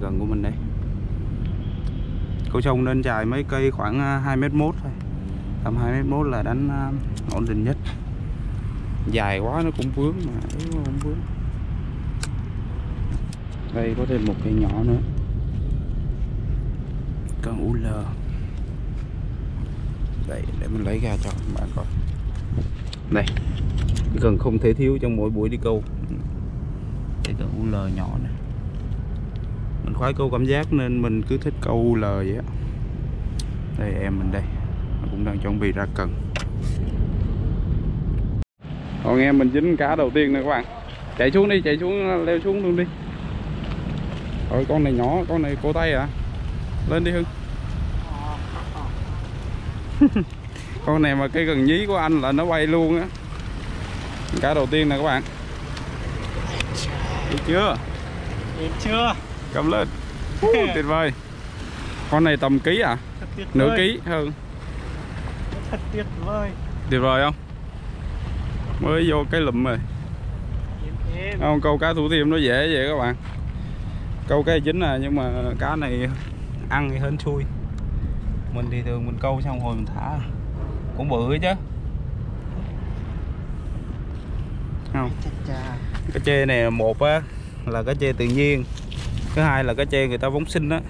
gần của mình đây. Cầu sông nên dài mấy cây khoảng 2,1 m thôi, tầm 2,1 m là đánh ổn định nhất. Dài quá nó cũng vướng mà không vướng. Đây có thêm một cây nhỏ nữa, con UL. Đây để mình lấy ra cho các bạn coi. Đây, cần không thể thiếu trong mỗi buổi đi câu. Đây con UL nhỏ này. Mình khoái câu cảm giác nên mình cứ thích câu UL vậy á. Đây em mình đây, nó cũng đang chuẩn bị ra cần. Còn em mình dính cá đầu tiên nè các bạn. Chạy xuống đi, chạy xuống, leo xuống luôn đi. Rồi con này nhỏ, con này cổ tay à. Lên đi Hưng. Con này mà cái gần nhí của anh là nó bay luôn á. Cá đầu tiên nè các bạn. Được chưa? Được chưa? Cầm lên. Tuyệt vời. Con này tầm ký à? Nửa ký hơn. Thật tuyệt vời. Tuyệt vời không? Mới vô cái lụm rồi. Không, câu cá thủ thiêm nó dễ vậy các bạn. Câu cái chính à, nhưng mà cá này ăn thì hên xui. Mình thì thường mình câu xong rồi mình thả. Cũng bự chứ. Không. Cá chê này một á là cá chê tự nhiên. Thứ hai là cá chê người ta phóng sinh á.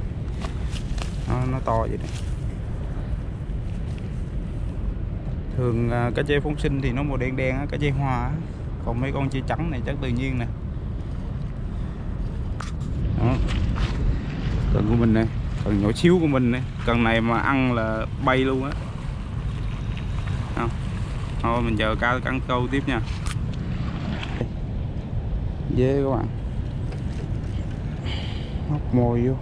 Nó to vậy nè. Thường cá chê phóng sinh thì nó màu đen đen á, cá chê hoa á. Còn mấy con chê trắng này chắc tự nhiên nè. Đó. Cần của mình này, cần nhỏ xíu của mình này, cần này mà ăn là bay luôn á. Không. Thôi mình chờ cá cắn câu tiếp nha. Dễ các bạn. Móc mồi vô.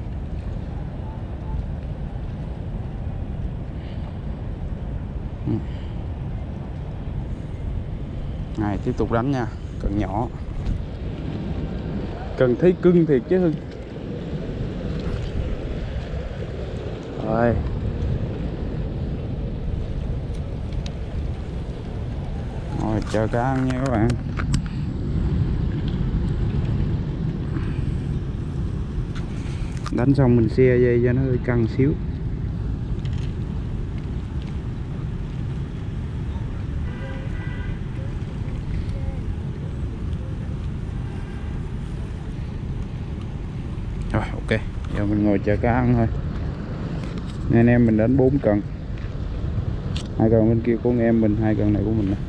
Này tiếp tục đánh nha, cần nhỏ. Cần thấy cưng thiệt chứ Hưng. Rồi. Rồi chờ cá ăn nha các bạn. Đánh xong mình xe dây cho nó hơi căng xíu. Rồi ok, giờ mình ngồi chờ cá ăn thôi. Anh em mình đánh 4 cần. 2 cần bên kia của anh em mình, 2 cần này của mình nè.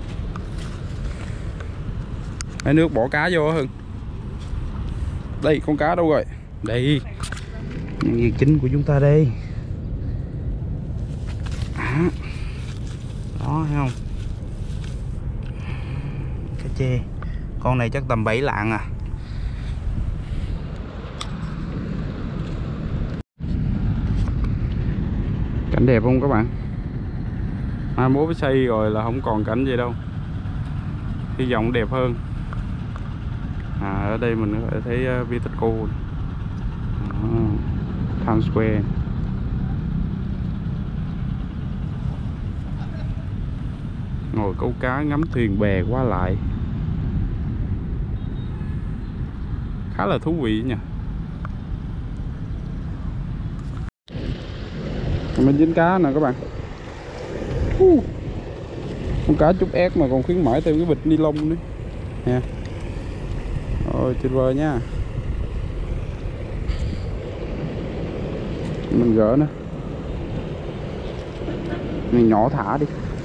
Lấy nước bỏ cá vô Hưng. Đây con cá đâu rồi? Đây. Việc chính của chúng ta đây. Đó thấy không? Cá chê. Con này chắc tầm 7 lạng à. Cảnh đẹp không các bạn? Mai mốt xây rồi là không còn cảnh gì đâu. Hy vọng đẹp hơn. Ở đây mình có thể thấy Vitexco, Times Square. Ngồi câu cá ngắm thuyền bè qua lại khá là thú vị nha. Mình dính cá nè các bạn. Con cá trúc ép mà còn khuyến mãi thêm cái bịch ni lông nữa nè. Rồi tuyệt vời nha. Mình gỡ nữa. Mình nhỏ thả đi.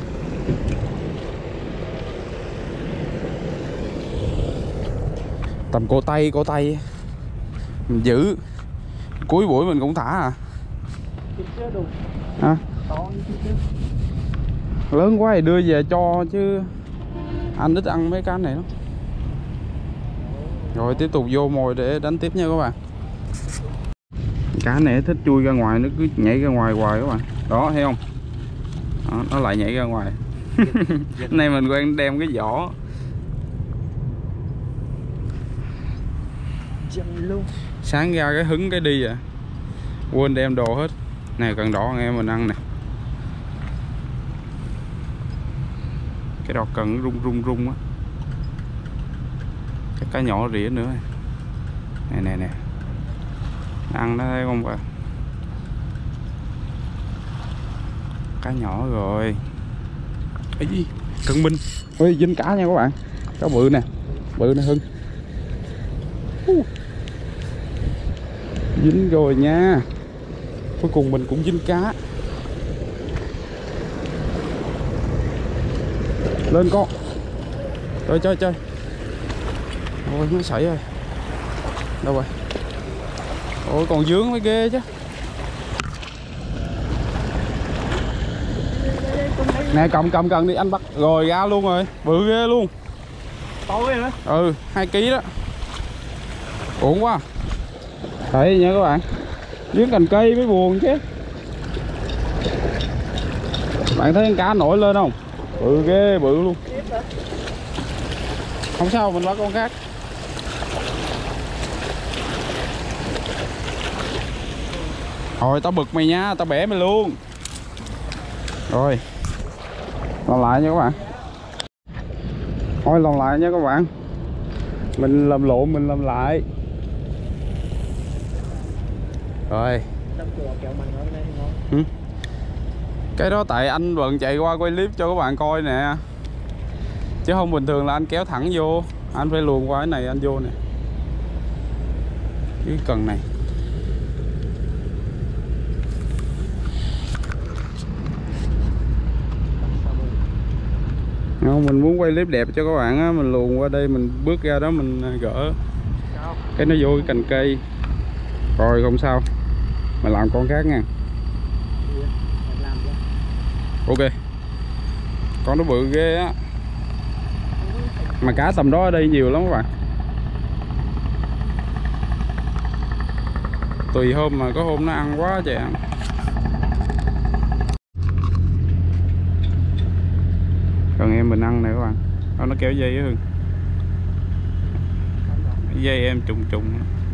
Tầm cổ tay mình giữ. Cuối buổi mình cũng thả à. Hả? Lớn quá thì đưa về cho chứ anh ít ăn mấy cá này lắm. Rồi tiếp tục vô mồi để đánh tiếp nha các bạn. Cá này thích chui ra ngoài, nó cứ nhảy ra ngoài hoài các bạn. Đó thấy không? Đó, nó lại nhảy ra ngoài. Nay mình quen đem cái vỏ. Sáng ra cái hứng cái đi à. Quên đem đồ hết. Này cần đỏ nghe mình ăn nè. Cái đọt cần rung rung á. Cái cá nhỏ rỉa nữa. Nè. Ăn nó thấy không bạn? Cá nhỏ rồi. Cái gì? Cân Minh. Ôi dính cá nha các bạn. Cá bự nè. Bự nè Hưng. Dính rồi nha. Cuối cùng mình cũng dính cá. Lên con. Chơi. Ôi nó sảy rồi. Đâu rồi? Ôi còn dướng mới ghê chứ. Nè cầm đi anh bắt rồi ra luôn rồi. Bự ghê luôn. To ghê hả? Ừ 2 kg đó. Ổn quá. Thấy nha các bạn. Dưới cành cây mới buồn chứ. Bạn thấy con cá nổi lên không? Bự ghê, bự luôn. Không sao, mình bắt con khác. Rồi tao bực mày nha, tao bẻ mày luôn. Rồi làm lại nha các bạn. Thôi làm lại nha các bạn. Mình làm lộn mình làm lại. Rồi cái đó tại anh bận chạy qua quay clip cho các bạn coi nè, chứ không bình thường là anh kéo thẳng vô. Anh phải luồn qua cái này anh vô nè. Cái cần này không, mình muốn quay clip đẹp cho các bạn á, mình luồn qua đây, mình bước ra đó mình gỡ cái nó vô cái cành cây. Rồi không sao, mình làm con khác nha. Ok, con nó bự ghê á, mà cá tầm đó ở đây nhiều lắm các bạn. Tùy hôm, mà có hôm nó ăn quá trời ăn. Còn em mình ăn nè các bạn. Đó, nó kéo dây á Hưng. Dây em trùng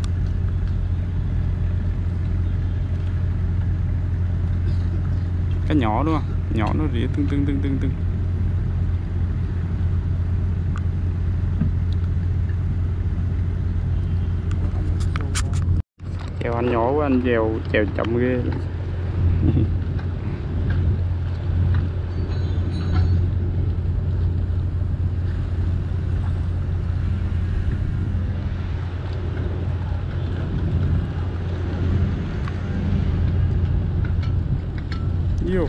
cái nhỏ đúng không? Nhỏ nó rỉa tưng. Chèo anh nhỏ quá, anh chèo chậm ghê. Vô.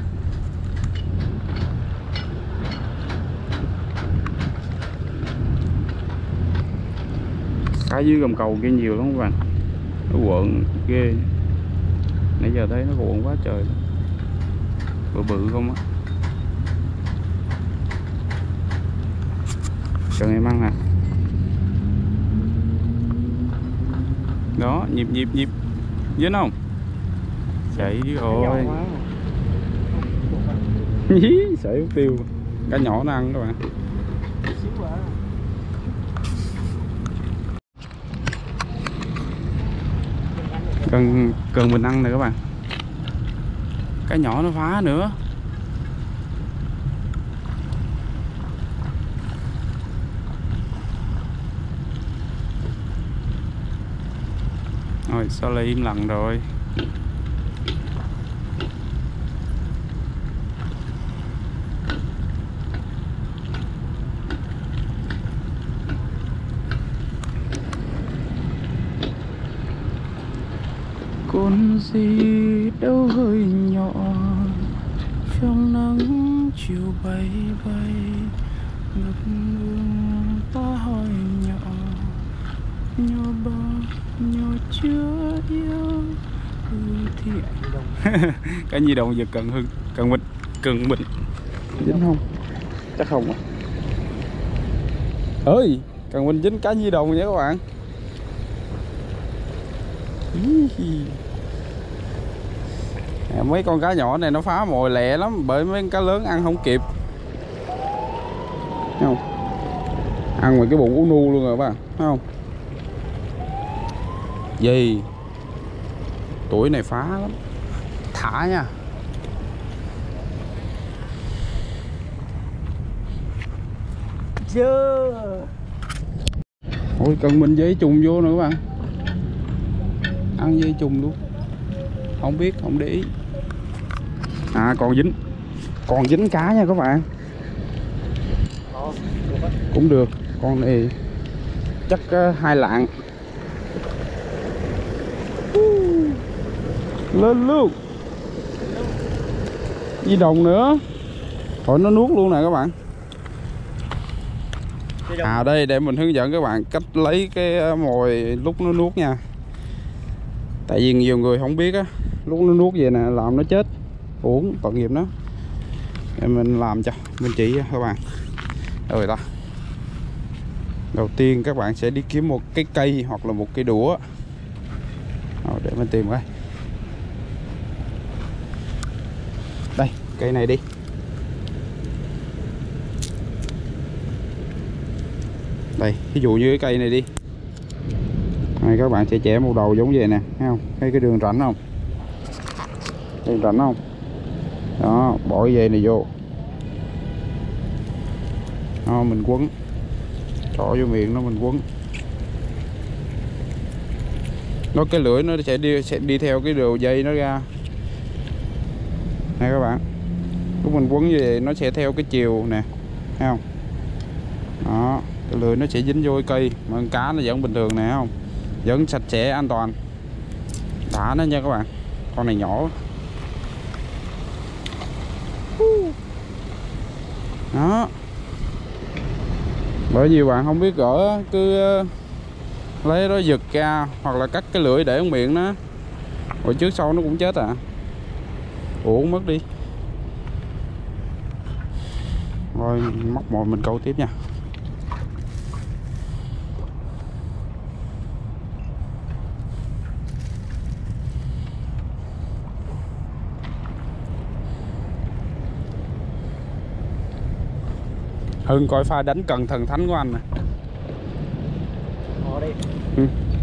Cá dưới gầm cầu kia nhiều lắm các bạn. Nó quợn ghê. Nãy giờ thấy nó quợn quá trời. Bự không á. Cho em ăn nè. Đó, nhịp. Dính không? Chạy rồi. Sợi mất tiêu. Cá nhỏ nó ăn các bạn. Cần mình ăn nè các bạn. Cá nhỏ nó phá nữa. Rồi sao lại im lặng rồi. Con gì đâu hơi nhỏ trong nắng chiều bay ngập ngừng ta hỏi nhỏ bao nhỏ chưa yêu thì cái gì đồng giờ cần Hưng, cần mình dính không? Chắc không à. Ơi cần mình dính cá nhi đồng nha các bạn. Mấy con cá nhỏ này nó phá mồi lẹ lắm, bởi mấy con cá lớn ăn không kịp. Thấy không? Ăn ngoài cái bụng ú nu luôn rồi các bạn, thấy không? Gì? Tuổi này phá lắm. Thả nha. Chưa. Ôi cần mình dây trùng vô nữa các bạn. ăn dây chùng luôn, không biết, không để ý. À còn dính cá nha các bạn. Cũng được, con này chắc 2 lạng. Lên luôn. Di đồng nữa. Thôi nó nuốt luôn nè các bạn. À đây để mình hướng dẫn các bạn cách lấy cái mồi lúc nó nuốt nha. Tại vì nhiều người không biết á, lúc nó nuốt về nè làm nó chết, uổng tội nghiệp nó. Để mình làm cho, mình chỉ cho các bạn. Rồi ta. Đầu tiên các bạn sẽ đi kiếm một cái cây hoặc là một cây đũa. Rồi để mình tìm coi. Đây, cây này đi. Đây, ví dụ như cái cây này đi. Đây, các bạn sẽ chẻ một đầu giống vậy nè, thấy không? Thấy cái đường rãnh không? Đường rãnh không? Đó, bỏ cái dây này vô. Đó, mình quấn. Cho vô miệng nó mình quấn. Nó cái lưỡi nó sẽ đi theo cái đầu dây nó ra. Nè các bạn. Lúc mình quấn như vậy nó sẽ theo cái chiều nè, thấy không? Đó, cái lưỡi nó sẽ dính vô cái cây, mà con cá nó vẫn bình thường nè, thấy không? Vẫn sạch sẽ an toàn. Đã nó nha các bạn. Con này nhỏ. Đó. Bởi vì bạn không biết gỡ cứ lấy nó giật ra hoặc là cắt cái lưỡi để ở miệng nó, rồi trước sau nó cũng chết à. Uổng mất đi. Rồi móc mồi mình câu tiếp nha. Hưng coi pha đánh cần thần thánh của anh nè. Đi. Ừ.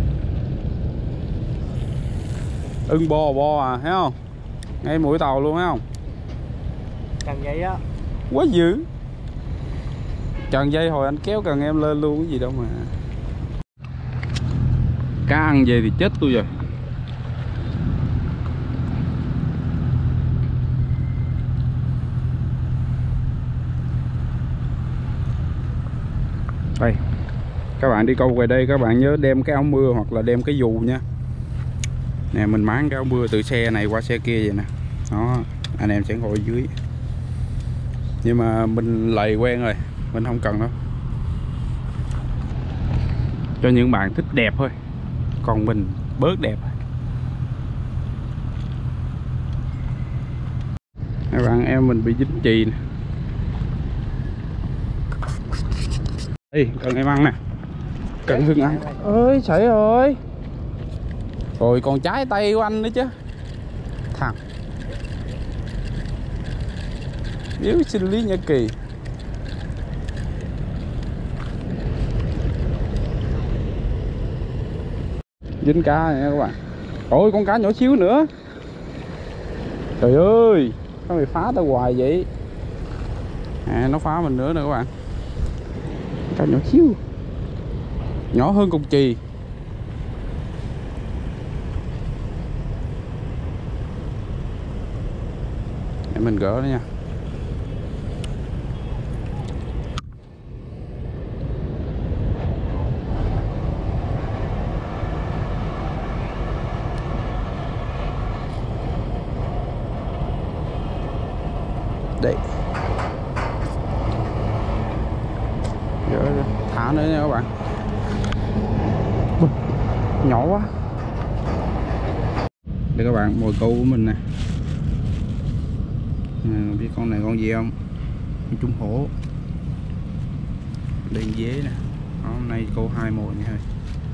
Ưng bò à, thấy không? Ngay mũi tàu luôn, thấy không? Cần vậy á. Quá dữ. Trần dây hồi anh kéo cần em lên luôn, cái gì đâu mà. Cá ăn về thì chết tôi rồi. Đây, các bạn đi câu về đây các bạn nhớ đem cái áo mưa hoặc là đem cái dù nha. Nè mình máng cái áo mưa từ xe này qua xe kia vậy nè. Đó, anh em sẽ ngồi dưới. Nhưng mà mình lầy quen rồi, mình không cần đâu. Cho những bạn thích đẹp thôi, còn mình bớt đẹp. Các bạn em mình bị dính chì nè. Ê, cần em ăn nè. Cần Hưng ăn. Ơi sảy rồi. Rồi còn trái tay của anh nữa chứ. Thằng yếu sinh lý Nhật Kỳ. Dính cá nha các bạn. Ôi con cá nhỏ xíu nữa. Trời ơi, sao mày phá tao hoài vậy? À, nó phá mình nữa nè các bạn. Cá nhỏ xíu, nhỏ hơn cục chì. Để mình gỡ nó nha. Đây, gỡ ra. Thả nữa nha các bạn. Nhỏ quá. Đây các bạn, mồi câu của mình nè. Biết con này con gì không? Con trúng hổ. Đèn dế nè. Hôm nay câu 2 mồi nha thôi.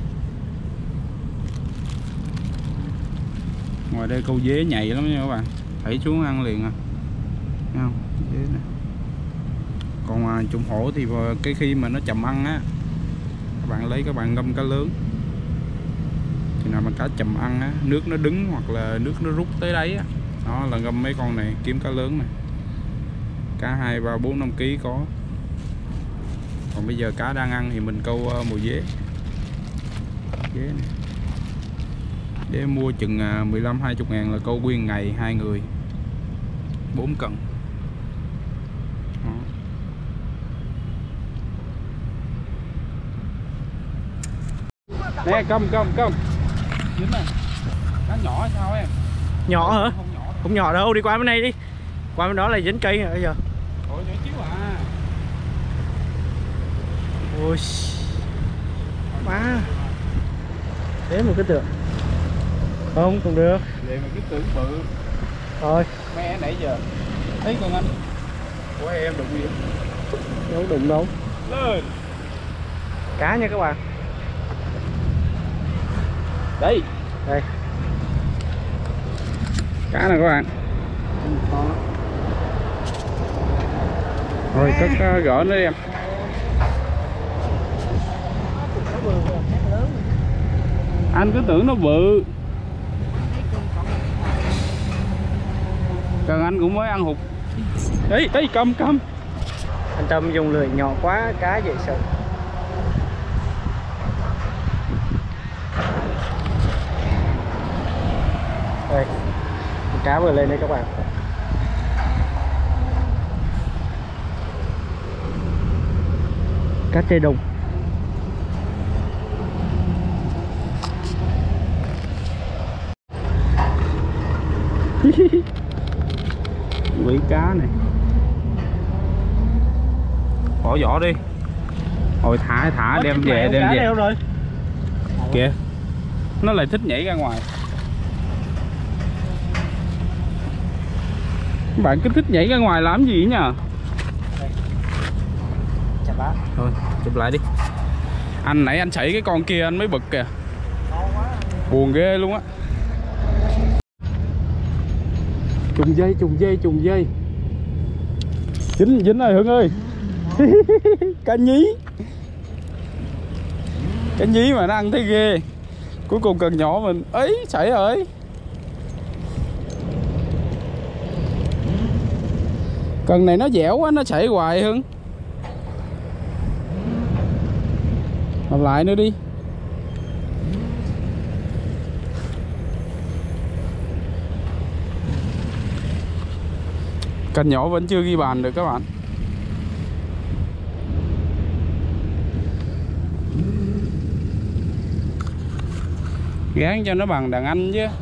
Ngoài đây câu dế nhạy lắm nha các bạn. Thảy xuống ăn liền à. Thấy không? Dế nè. Còn trúng hổ thì cái khi mà nó chậm ăn á, các bạn lấy các bạn ngâm cá lớn. Thì nào mà cá chậm ăn á, nước nó đứng hoặc là nước nó rút tới đấy á, đó là ngâm mấy con này kiếm cá lớn này. Cá 2, 3, 4, 5 kg có. Còn bây giờ cá đang ăn thì mình câu mồi dế. Dế này. Để em mua chừng 15-20 ngàn là câu nguyên ngày 2 người 4 cần. Nè cầm dính này. Cá nhỏ hay sao em? Nhỏ hả? Không nhỏ đâu. Không nhỏ đâu, đi qua bên này đi. Qua bên đó là dính cây rồi bây giờ. Ôi nhỏ xíu à. Ôi má. Thế một cái tượng. Không cũng được. Vậy mà cái tưởng bự. Thôi Mẹ nãy giờ thấy con anh của em đụng gì? đâu đụng đâu. Lên. Cá nha các bạn. Đây. Đây. Cá nè các bạn. Rồi cất gỡ nó đi em. Anh cứ tưởng nó bự. Cần anh cũng mới ăn hụt. Đấy, cầm. Anh Tâm dùng lưỡi nhỏ quá, cá dễ sợ. Đây, cá vừa lên đây các bạn. Cá trê đồng. Quỷ cá này. Bỏ vỏ đi. Rồi thả đem về. Đâu rồi? Kìa. Nó lại thích nhảy ra ngoài. Các bạn cứ thích nhảy ra ngoài làm gì nhờ? Chà bá. Thôi chụp lại đi. Anh nãy anh xảy cái con kia anh mới bực kìa. Buồn ghê luôn á. Trùng dây. Dính rồi Hưng ơi. Cá nhí mà nó ăn thấy ghê. Cuối cùng cần nhỏ mình ấy xảy rồi. Cần này nó dẻo quá, nó chảy hoài Hưng. Làm lại nữa đi. Cần nhỏ vẫn chưa ghi bàn được các bạn. Gán cho nó bằng đàn anh chứ.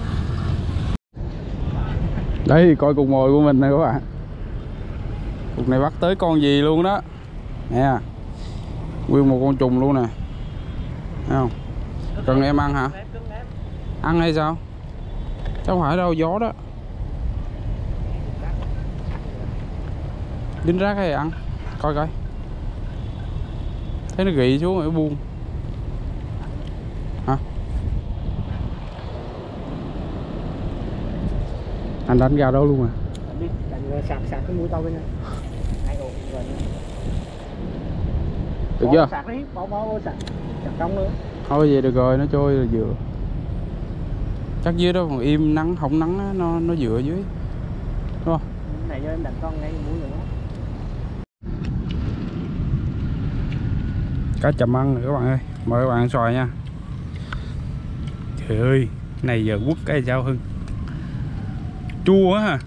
Đây coi cục mồi của mình nè các bạn. Cục này bắt tới con gì luôn đó. Nè. Nguyên một con trùng luôn nè. Thấy không? Cần em ăn hả? Ăn hay sao? Chứ không phải đâu, gió đó. Dính rác hay ăn? Coi. Thấy nó gị xuống rồi buông. Hả? Anh đánh ra đâu luôn à? Đi, sạc cái mũi tao bên này. Được chưa? Sạc đi, bỏ sạc. Sạc trong nữa. Thôi vậy được rồi, nó trôi là vừa. Chắc dưới đó còn im nắng, không nắng á, nó dựa dưới. Đúng không? Này cho em đặt con ngay mũi nữa. Cá chầm ăn rồi các bạn ơi. Mời các bạn ăn xoài nha. Trời ơi, này giờ quất cái sao Hưng. Chua quá ha.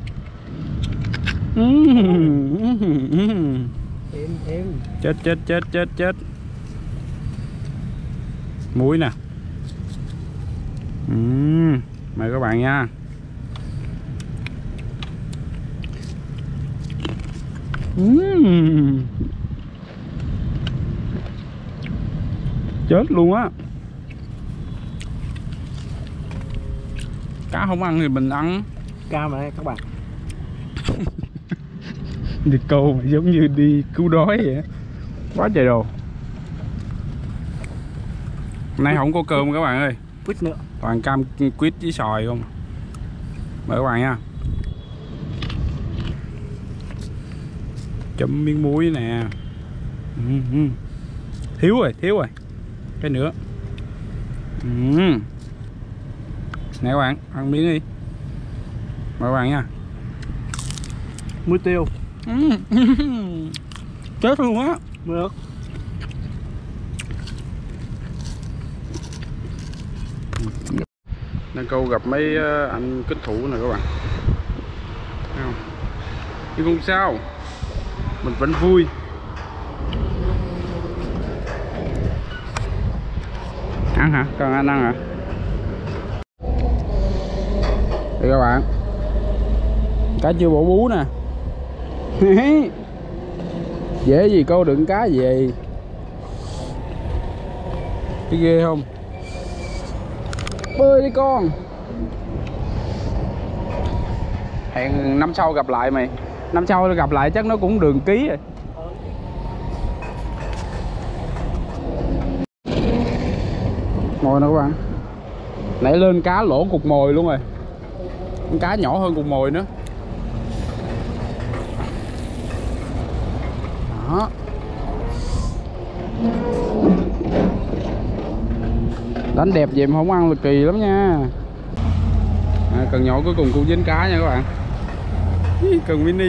Em. Chết. Muối nè. Mời các bạn nha. Chết luôn á. Cá không ăn thì mình ăn. Cá mà các bạn. Đi câu mà giống như đi cứu đói vậy. Quá trời đồ. Hôm nay không có cơm các bạn ơi. Quýt nữa. Toàn cam quýt với xoài không. Mời các bạn nha. Chấm miếng muối nè. Thiếu rồi. Cái nữa. Nè các bạn, ăn miếng đi. Mời các bạn nha. Muối tiêu. Chết luôn á. Được. Đang câu gặp mấy anh kích thủ nè các bạn. Thấy không? Nhưng không sao, mình vẫn vui. Ăn hả? Còn anh ăn hả? Đây các bạn, cá chưa bổ bú nè. Dễ gì câu đựng cá gì. Cái ghê không? Bơi đi con. Hẹn năm sau gặp lại mày. Năm sau gặp lại chắc nó cũng đường ký rồi. Ngồi nè các bạn. Nãy lên cá lỗ cục mồi luôn rồi. Con cá nhỏ hơn cục mồi nữa. Đó. Đánh đẹp vậy mà không ăn là kỳ lắm nha. Cần nhỏ cuối cùng cũng dính cá nha các bạn. Cần mini.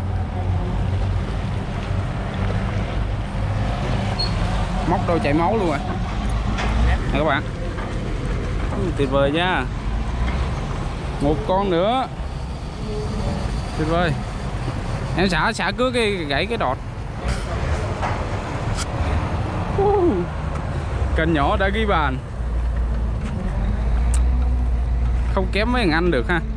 Móc đâu chảy máu luôn rồi. Nè các bạn. Tuyệt vời nha. Một con nữa. Tuyệt vời. Em xả cứ gãy cái đọt. Cần nhỏ đã ghi bàn. Không kém mấy thằng anh được ha.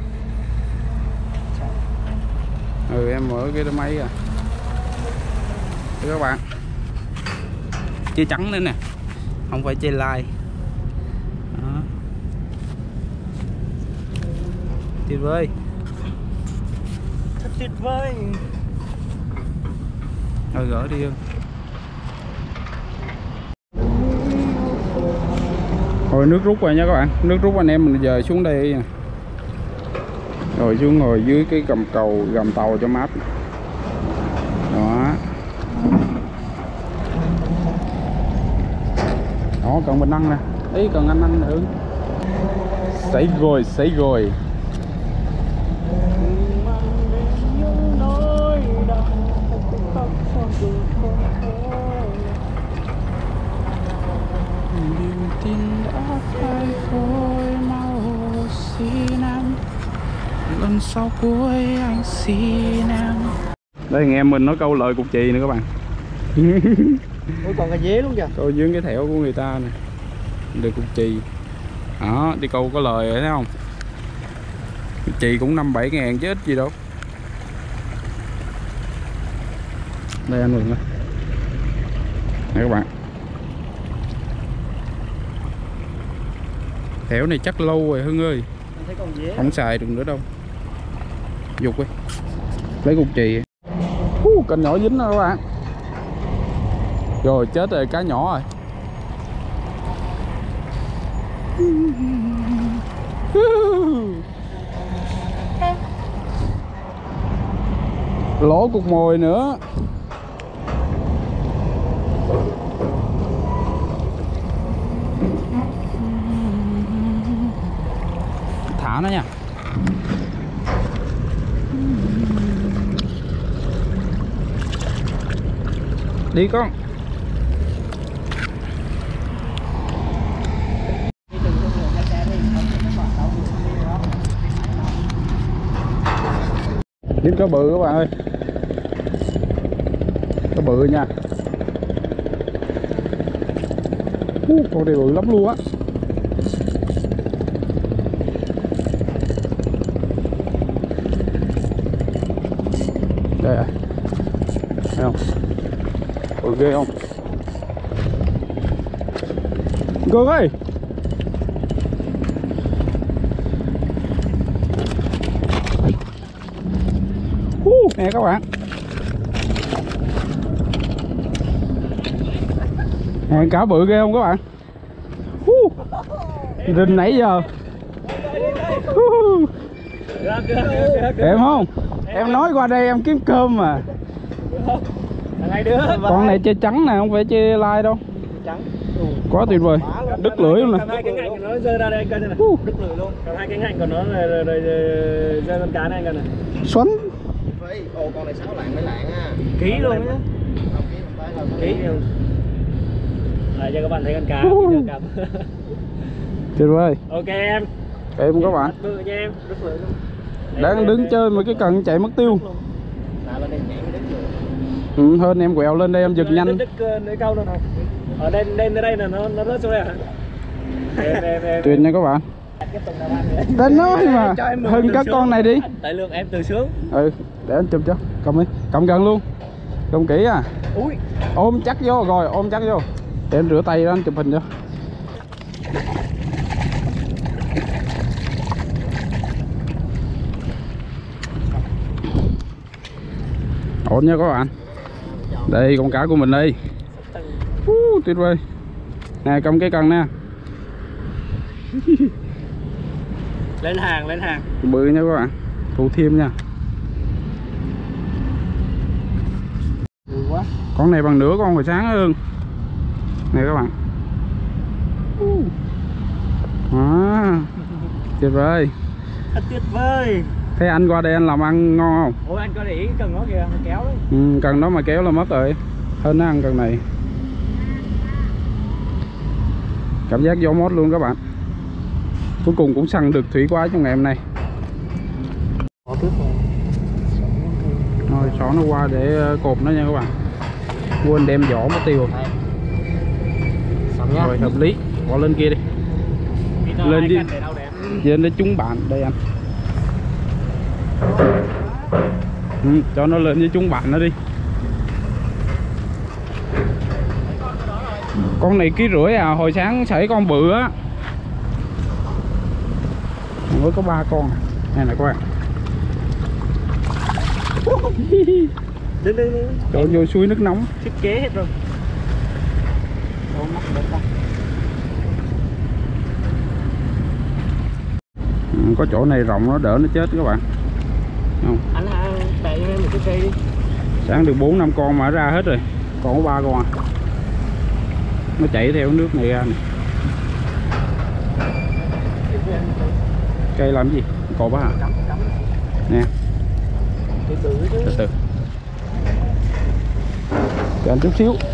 Em mở cái máy à. Đây các bạn. Chia trắng nữa nè. Không phải chơi like. Đó. Tuyệt vời. Thật tuyệt vời. Thôi gỡ đi Hương. Rồi nước rút rồi nha các bạn. Nước rút anh em mình giờ xuống đây nha. Rồi xuống ngồi dưới cái gầm cầu, gầm tàu cho mát. Đó. Đó cần mình ăn nè. Ý cần anh ăn nữa. Sấy rồi. Lần sau cuối anh xin em. Đây anh em mình nói câu lời cục chì nữa các bạn. Ủa còn cái dế luôn kìa. Câu dưới cái thẻo của người ta nè. Được cục chì. Đó, đi câu có lời rồi thấy không? Cục chì cũng 5-7 ngàn chứ ít gì đâu. Đây anh Mừng nè. Đây các bạn. Thẻo này chắc lâu rồi Hưng ơi. Không xài được nữa đâu. Dục đi. Lấy cục chì. Cành nhỏ dính rồi các bạn. Rồi chết rồi, cá nhỏ rồi. Lỗ cục mồi nữa. Thả nó nha. Đi con. Dính cá bự các bạn ơi. Cá bự nha. Con này bự lắm luôn á. Đây à. Thấy không? Ôi ghê không? Cường ơi. Nè các bạn. Nè cá bự ghê không các bạn? Rình nãy giờ. Em không? Em nói qua đây em kiếm cơm mà. Con này chơi trắng nè, không phải chơi lai đâu. Quá tuyệt vời. Đứt lưỡi luôn nè. Cầm hai cái ngạnh của nó rơi ra đây anh cân này. Đứt lưỡi luôn. Cầm hai cái ngạnh của nó rồi rơi con cá này anh cân này. Xoắn. Ồ con này 6 lạng mấy lạng á. Ký luôn nhá. Ký luôn. Cho các bạn thấy con cá. Tuyệt vời. Ok em. Em các bạn Bự nha em, rất lưỡi luôn. đang đứng chơi mà cái cần chạy mất tiêu. Nào lên đây nhảy mới đứng được. Ừ, hơn em quẹo lên đây em giật nhanh. Đứt nơi câu nữa không? Ở đây là nó rớt xuống đây hả? Em Tuyệt nha các bạn. Ta nói mà hơn các con này đi. Tại lương em từ sướng. Ừ, để anh chụp cho. Cầm đi, cầm gần luôn. Cầm kỹ à. Ui. Ôm chắc vô rồi, ôm chắc vô. Để anh rửa tay ra anh chụp hình cho. Ổn nha các bạn. Đây con cá của mình đây. Tuyệt vời. Nè cầm cái cần nè. Lên hàng. Bự nha các bạn. Thủ thiêm nha. Bự quá. Con này bằng nửa con hồi sáng hơn. Này các bạn. Tuyệt vời. Tuyệt vời. Thế anh qua đây anh làm ăn ngon không? Ủa anh có để ý cần nó kìa, nó kéo đấy. Ừ, cần đó mà kéo là mất rồi. Hơn nó ăn cần này. Cảm giác gió mót luôn các bạn. Cuối cùng cũng săn được thủy quái trong ngày hôm nay. Rồi xỏ nó qua để cột nó nha các bạn. Quên đem vỏ mất tiêu. Rồi hợp lý. Bỏ lên kia đi. Lên đi. Lên để trúng bạn. Đây anh. Cho nó lên với chúng bạn nó đi. Con này 1,5 kg à, hồi sáng xảy con bự á. Mới có 3 con. Này nè các bạn. Đứng. Cho vô suối nước nóng. Thiết kế hết rồi. Có chỗ này rộng nó đỡ nó chết các bạn. Không. Anh bẻ cho em một cái cây đi. Sáng được 4-5 con mà ra hết rồi. Còn có 3 con à. Nó chảy theo nước này ra nè. Cây làm gì? Cột á hả? Nè. Từ từ. Cho anh chút xíu.